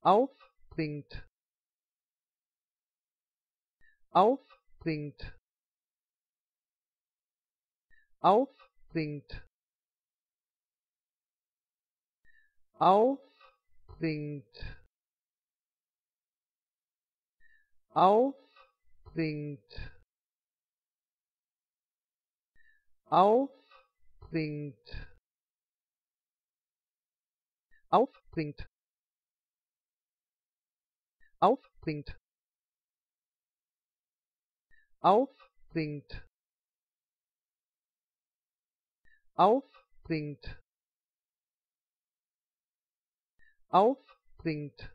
aufbringt, aufbringt, aufbringt, aufbringt, aufbringt, aufbringt, aufbringt, aufbringt, aufbringt, aufbringt, aufbringt,